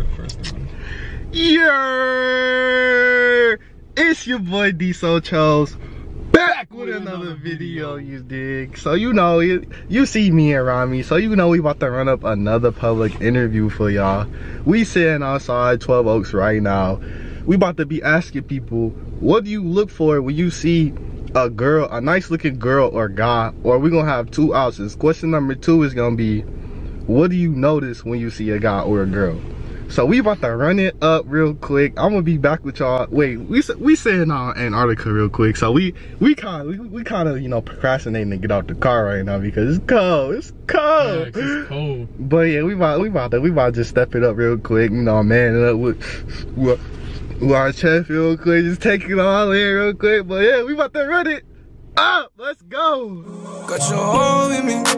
first one. Yeah, it's your boy D Sochos back with another video, you dig. So you know, you see me around me, so you know we about to run up another public interview for y'all. We sitting outside 12 Oaks right now. We about to be asking people, what do you look for when you see a girl, a nice looking girl or guy? Or we gonna have two options. Question number 2 is gonna be, what do you notice when you see a guy or a girl? So we about to run it up real quick. I'm gonna be back with y'all. Wait, we sitting on Antarctica real quick. So we kind of you know procrastinating to get out the car right now because it's cold. It's cold. Yeah, it's cold. But yeah, we about to just step it up real quick. You know, man, with our chest real quick. Just take it all in real quick. But yeah, we about to run it up. Let's go. Got your hold with me.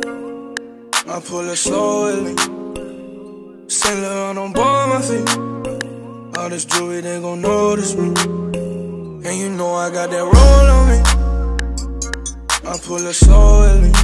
I pull it slow with me. Saint Laurent on board my feet. All this jewelry, they gon' notice me. And you know I got that roll on me. I pull it slow with me.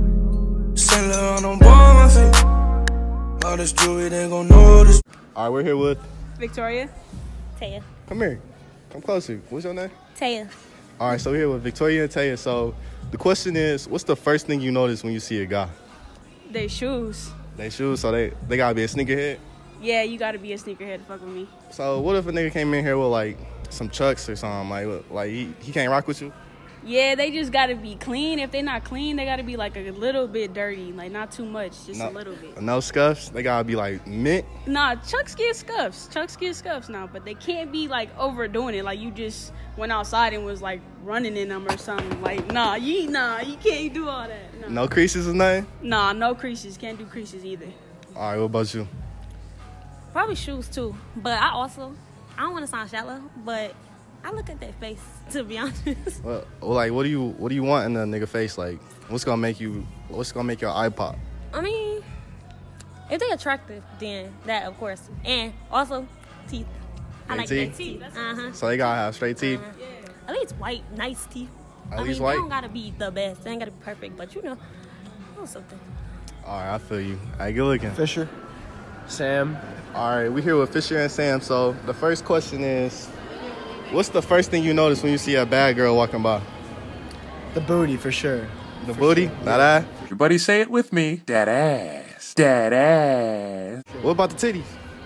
Saint Laurent on board my feet. All this jewelry, they gon' notice. All right, we're here with Victoria. Taya. Come here. Come closer. What's your name? Taya. All right, so we're here with Victoria and Taya. So the question is, what's the first thing you notice when you see a guy? They shoes. They shoes, so they gotta be a sneakerhead? Yeah, you gotta be a sneakerhead to fuck with me. So what if a nigga came in here with like some Chucks or something, like he can't rock with you? Yeah, they just gotta be clean. If they not clean, they gotta be like a little bit dirty. Like not too much, just a little bit. No scuffs? They gotta be like mint? Nah, Chucks get scuffs. Chucks get scuffs now, but they can't be like overdoing it. Like you just went outside and was like running in them or something. Like nah, you can't do all that. Nah. No creases or nothing? Nah, no creases. Can't do creases either. All right, what about you? Probably shoes too. But I don't want to sound shallow, but I look at their face, to be honest. Well, like, what do you want in a nigga face? Like, what's gonna make your eye pop? I mean, if they're attractive, then that, of course. And also, teeth. I like their teeth. So they gotta have straight teeth? At least white, nice teeth. At least white? They don't gotta be the best. They ain't gotta be perfect, but you know something. All right, I feel you. All right, good looking. Fisher. Sam. All right, we're here with Fisher and Sam. So the first question is, what's the first thing you notice when you see a bad girl walking by? The booty, for sure. The booty? Sure. That ass? Everybody say it with me. That ass. That ass. What about the titties?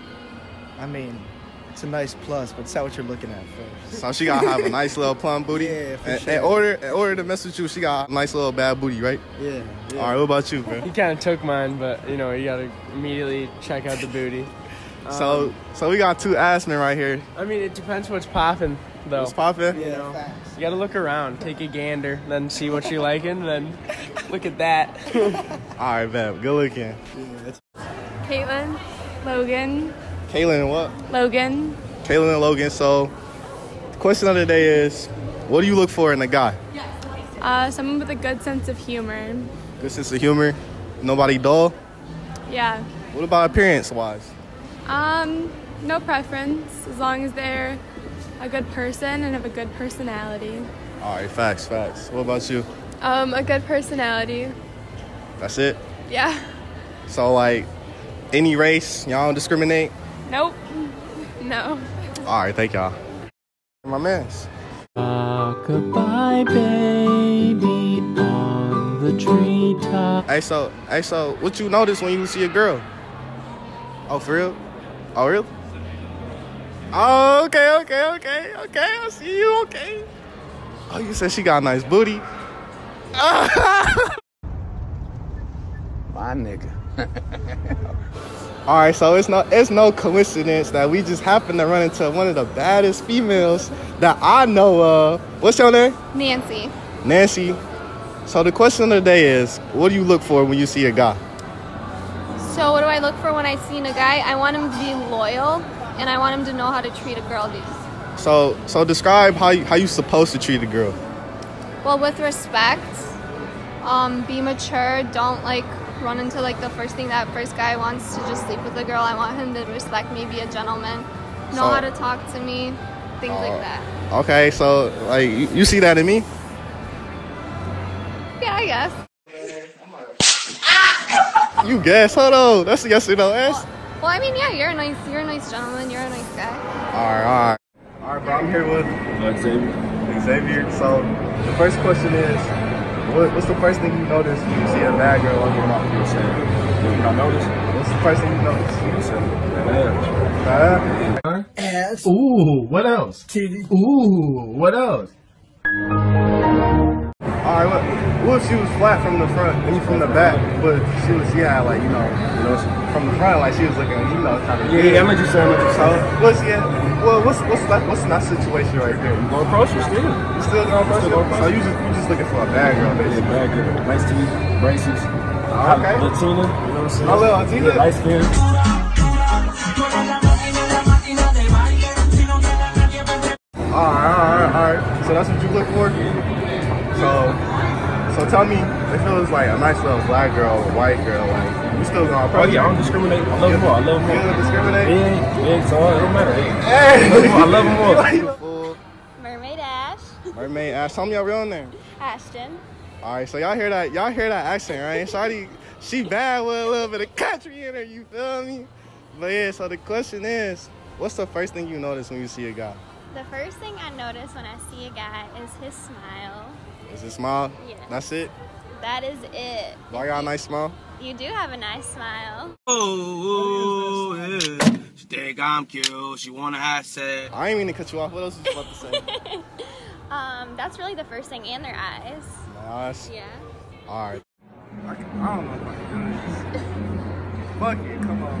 I mean, it's a nice plus, but it's not what you're looking at first. So she gotta have a nice little plum booty. Yeah, for sure. In order to mess with you, she got a nice little bad booty, right? Yeah. All right, what about you, bro? He kind of took mine, but you know, you gotta immediately check out the booty. So we got two ass men right here. I mean, it depends what's popping, though. What's popping? You know, you gotta look around, take a gander, then see what you're liking, then look at that. All right, man. Good looking. Caitlin, Logan. Caitlin and what? Logan. Caitlin and Logan. So the question of the day is, what do you look for in a guy? Someone with a good sense of humor. Good sense of humor. Nobody dull. Yeah. What about appearance-wise? No preference, as long as they're a good person and have a good personality. All right, facts. What about you? A good personality. That's it? Yeah. So, like, any race, y'all don't discriminate? Nope. No. All right, thank y'all. My mans. Goodbye, baby, on the treetop. Hey, so, what you notice when you see a girl? Oh, for real? Oh, really? Oh, okay. I see you, okay. Oh, you said she got a nice booty. My nigga. All right, so it's no coincidence that we just happened to run into one of the baddest females that I know of. What's your name? Nancy. Nancy. So the question of the day is, what do you look for when you see a guy? So what do I look for when I see a guy? I want him to be loyal, and I want him to know how to treat a girl. So describe how you supposed to treat a girl. Well, with respect. Be mature. Don't run into the first thing that first guy wants to just sleep with a girl. I want him to respect me, be a gentleman, know how to talk to me, things like that. Okay, so you see that in me? Yeah, I guess. You guess? Hold on. That's a yes or no answer. Well, I mean, yeah, you're a nice gentleman. You're a nice guy. All right, bro. I'm here with Xavier. So the first question is, what's the first thing you notice when you see a bad girl walking around? You notice? What's the first thing you notice? Ass. Ooh, what else? Titty. Ooh, what else? Alright, what if she was flat from the front, from the back, but she had like, from the front, like she was looking, kind of. Yeah, I'm just saying. What's that situation right there? You gonna approach her still? You still gonna approach her? So you just looking for a bad girl, basically. Yeah, bad girl. Nice teeth, braces. Okay. Latina, you know what I'm saying? A little Latina. Light skin. Alright. So that's what you look for? So tell me, if it was like a nice little black girl or white girl, like, you still gonna approach? Oh yeah, I don't discriminate. I love them all. You don't discriminate? Yeah, so it don't matter. Hey. I love them all. Mermaid Ash. Mermaid Ash. Tell me your real name. Ashton. Alright, so y'all hear that accent, right? Shawty, she bad with a little bit of country in her, you feel me? But yeah, so the question is, what's the first thing you notice when you see a guy? The first thing I notice when I see a guy is his smile. Is it smile? Yeah. That's it? That is it. Why got a nice smile? You do have a nice smile. Oh, yeah. She think I'm cute. She wanna have sex. I ain't mean to cut you off. What else was you about to say? That's really the first thing, and their eyes. My eyes? Yeah. Alright. I don't know if I can do this. Fuck it, come on.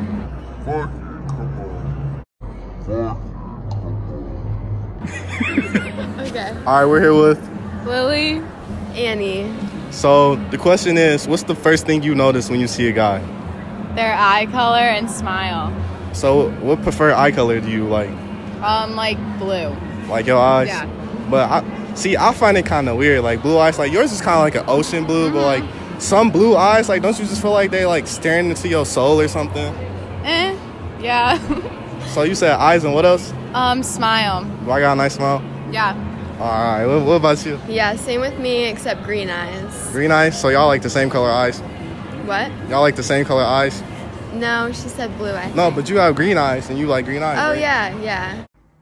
Okay. Alright, we're here with Lily. Annie. So the question is, what's the first thing you notice when you see a guy? Their eye color and smile. So what preferred eye color do you like? Like blue. Like your eyes? Yeah. But I find it kind of weird. Like blue eyes, like yours is kind of like an ocean blue, but like some blue eyes, like don't you just feel like they like staring into your soul or something? Yeah. So you said eyes and what else? Smile. Do I got a nice smile? Yeah. Alright, what about you? Yeah, same with me, except green eyes. Green eyes? So y'all like the same color eyes? What? Y'all like the same color eyes? No, she said blue eyes. No, but you have green eyes and you like green eyes, Oh, right? yeah.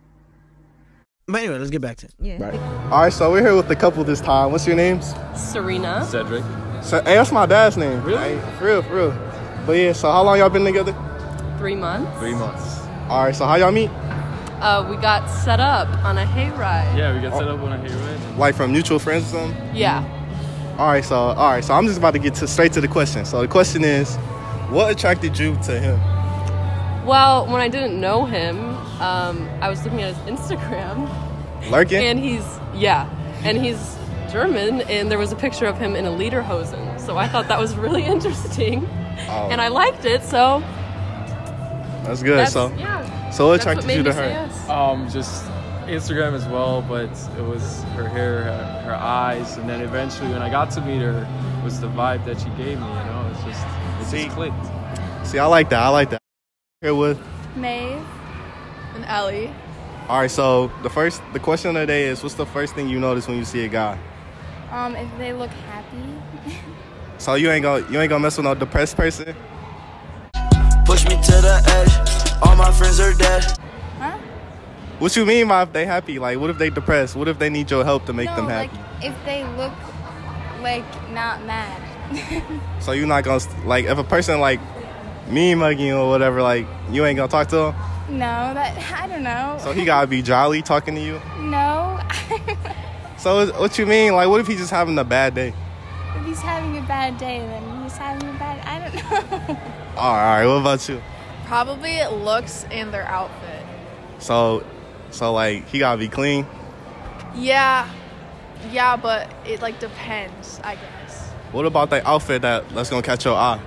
But anyway, let's get back to it. Yeah. Right. Alright, so we're here with the couple this time. What's your names? Serena. Cedric. So, hey, that's my dad's name. Really? Like, for real. But yeah, so how long y'all been together? 3 months. 3 months. Alright, so how y'all meet? We got set up on a hayride. Yeah, we got set up on a hayride. Like from mutual friends or something? Yeah. Alright, so I'm just about to get straight to the question. So the question is, what attracted you to him? Well, when I didn't know him, I was looking at his Instagram. Lurking? And he's German, and there was a picture of him in a lederhosen. So I thought that was really interesting. Oh. And I liked it, so. That's good. So what attracted you to her? Yes. Just Instagram as well, but it was her hair, her eyes, and then eventually when I got to meet her, it was the vibe that she gave me, it just clicked. See, I like that. Here with Maeve and Ellie. Alright, so the question of the day is, what's the first thing you notice when you see a guy? If they look happy. So you ain't gonna mess with no depressed person? Push me to the edge. All my friends are dead. Huh? What you mean by if they happy? Like, what if they depressed? What if they need your help to make them happy? Like if they look like not mad. So you not gonna, like, if a person like me mugging you or whatever, like, you ain't gonna talk to him? No, I don't know. So he gotta be jolly talking to you? No. So what you mean? Like, what if he's just having a bad day? If he's having a bad day, then he's having a bad. I don't know. All right. What about you? Probably looks and their outfit. So like he gotta be clean. Yeah, but it like depends, I guess. What about that outfit that's gonna catch your eye?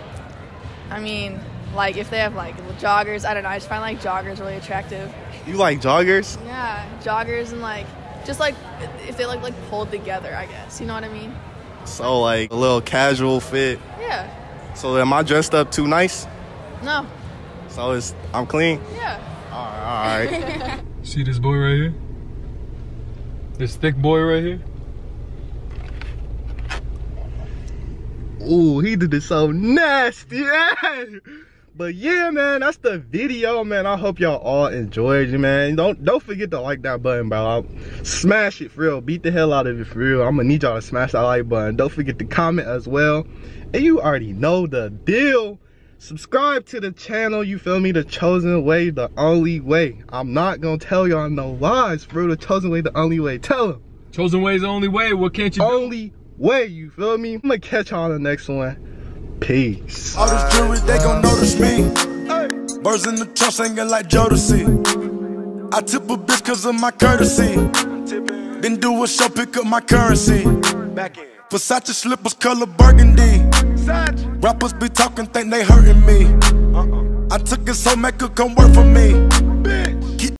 I mean, like if they have like joggers, I don't know. I just find like joggers really attractive. You like joggers? Yeah, joggers and like just like if they look like pulled together, I guess. You know what I mean? So like a little casual fit. Yeah. So am I dressed up too nice? No. So I'm clean? Yeah. All right. See this boy right here? This thick boy right here? Ooh, he did it so nasty. But yeah, man, that's the video, man. I hope y'all all enjoyed it, man. Don't forget to like that button, bro. Smash it for real. Beat the hell out of it for real. I'm gonna need y'all to smash that like button. Don't forget to comment as well. And you already know the deal. Subscribe to the channel, you feel me? The chosen way, the only way. I'm not gonna tell y'all no lies, bro. The chosen way, the only way. Tell them. Chosen way is the only way. What can't you do? Only way, you feel me? I'm gonna catch y'all on the next one. Peace. All this jewelry, they gon' notice me. Birds in the trunk singing like Jodeci. I tip a bitch cause of my courtesy. Then do a show, pick up my currency. Versace slippers color burgundy. Rappers be talking, think they hurting me. I took it so make her come work for me.